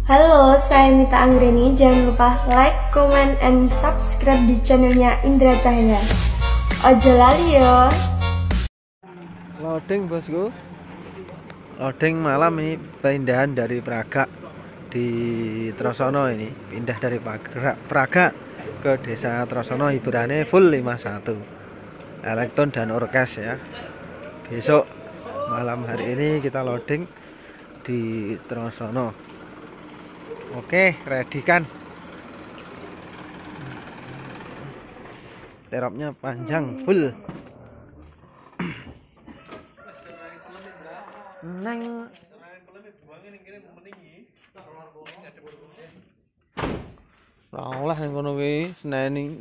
Halo, saya Mita Anggreni. Jangan lupa like, comment, and subscribe di channelnya Indra Cahya. Ojo lali yo. Loading bosku. Loading malam ini pindahan dari Praga di Trosono ini. Pindah dari Praga ke desa Trosono, hiburannya full 51. Elektron dan orkes ya. Besok malam hari ini kita loading di Trosono. Oke, ready kan? Terapnya panjang full. Neng lah yang kono kuwi seneni.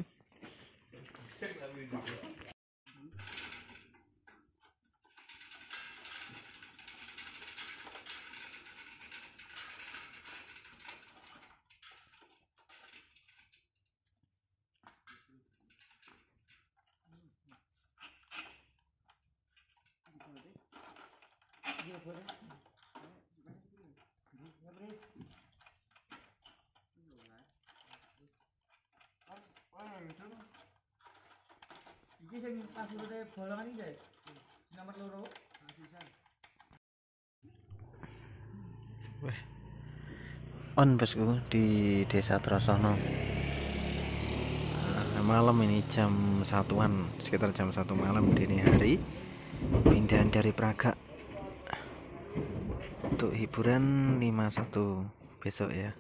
Iki sing pas urute bolongan iki, Guys. Nomor 2. Weh. On bosku di desa Trosono. Malam ini jam 1-an, sekitar jam 1 malam dini hari. Pindahan dari Praga untuk hiburan 51 besok ya.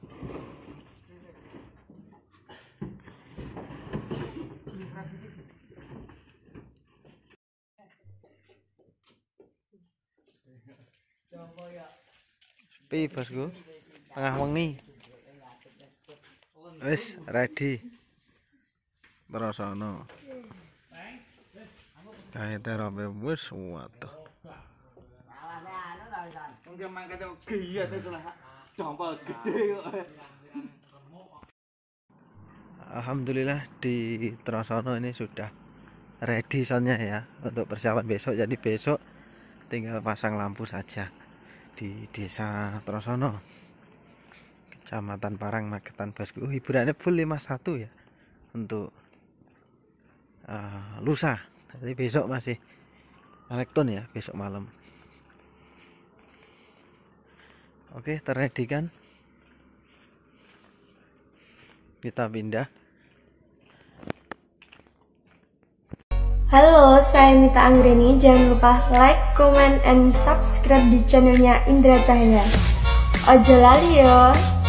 Pi bosku, tengah wengi wis ready Trosono. Kae terope wis waduh. Mungkin mangkat giyat salah dompel gede kok. Alhamdulillah di Trosono ini sudah ready soundnya ya untuk persiapan besok. Jadi besok tinggal pasang lampu saja di desa Trosono, Kecamatan Parang, Magetan bosku. Hiburannya full 51 ya untuk lusa. Jadi besok masih elektron ya, besok malam. Oke, terready kan? Kita pindah. Halo, saya Mita Anggreni. Jangan lupa like, comment, and subscribe di channelnya Indra Cahya. Ojo lali yo.